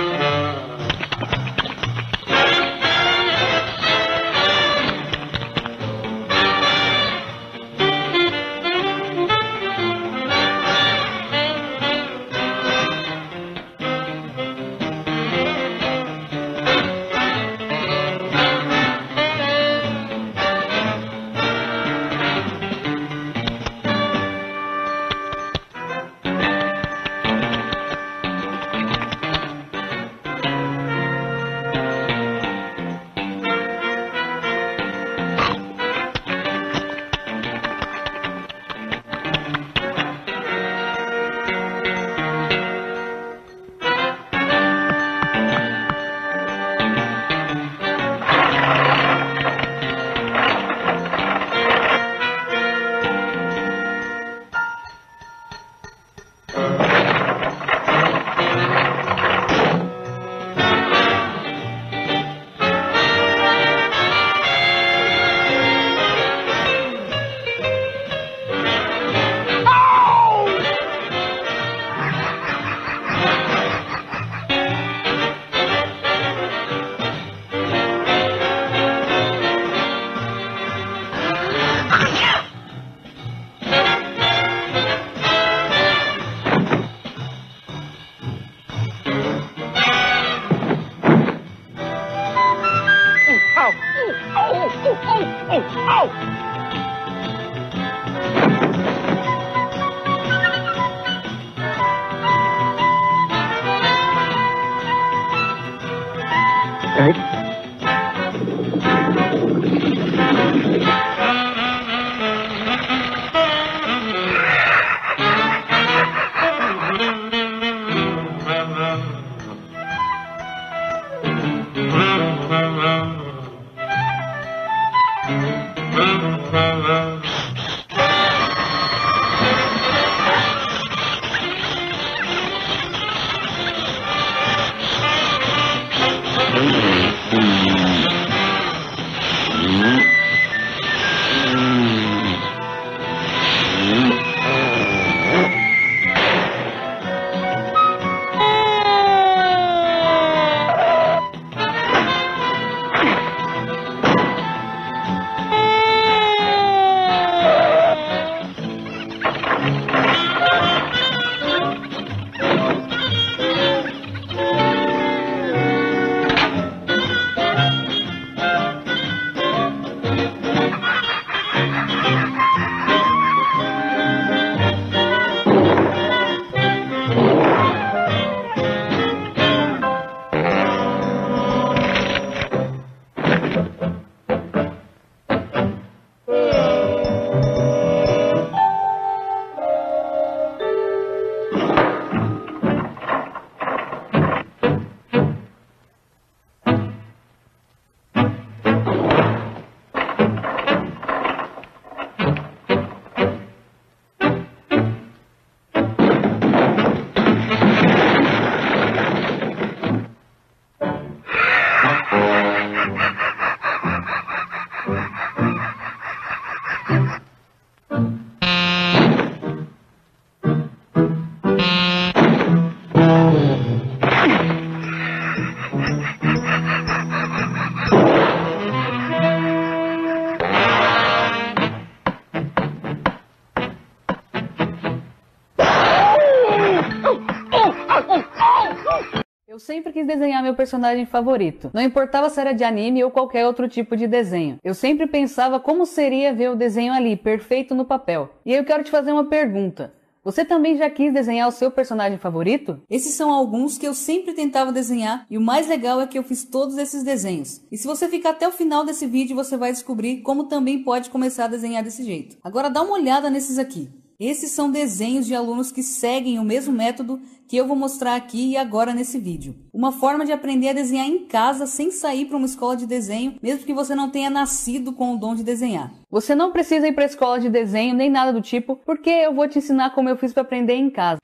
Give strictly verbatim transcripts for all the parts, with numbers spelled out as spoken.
Eu sempre quis desenhar meu personagem favorito, não importava se era de anime ou qualquer outro tipo de desenho. Eu sempre pensava como seria ver o desenho ali, perfeito no papel. E aí eu quero te fazer uma pergunta. Você também já quis desenhar o seu personagem favorito? Esses são alguns que eu sempre tentava desenhar e o mais legal é que eu fiz todos esses desenhos. E se você ficar até o final desse vídeo, você vai descobrir como também pode começar a desenhar desse jeito. Agora dá uma olhada nesses aqui. Esses são desenhos de alunos que seguem o mesmo método que eu vou mostrar aqui e agora nesse vídeo. Uma forma de aprender a desenhar em casa sem sair para uma escola de desenho, mesmo que você não tenha nascido com o dom de desenhar. Você não precisa ir para a escola de desenho nem nada do tipo, porque eu vou te ensinar como eu fiz para aprender em casa.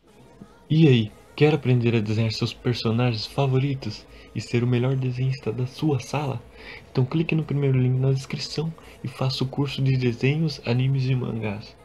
E aí, quer aprender a desenhar seus personagens favoritos e ser o melhor desenhista da sua sala? Então clique no primeiro link na descrição e faça o curso de desenhos, animes e mangás.